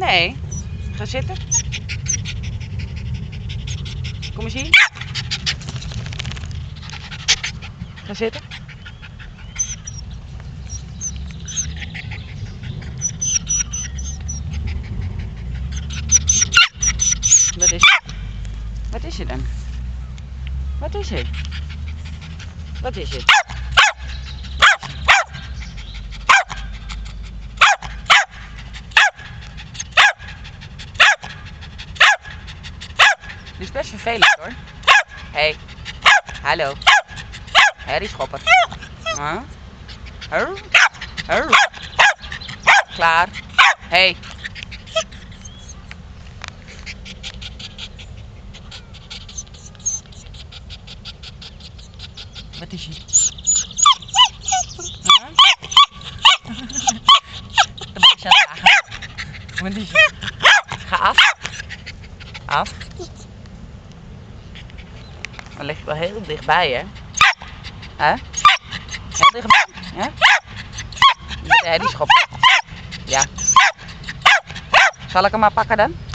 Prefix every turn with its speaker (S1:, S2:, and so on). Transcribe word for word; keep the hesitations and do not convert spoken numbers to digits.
S1: Nee. Ga zitten. Kom eens hier. Ga zitten. Wat is het? Wat is het dan? Wat is het? Wat is het? Dit is best vervelend hoor. Hey. Hallo. Harry Schopper. Huh? Huh? Huh? Klaar. Hey. Wat is hier? Huh? Een beetje aan het jagen. Wat is hier? Ga af. Af. Dan lig je wel heel dichtbij, hè? Hè? Heel dichtbij, hè? Met de Harry Schopper. Ja. Zal ik hem maar pakken dan?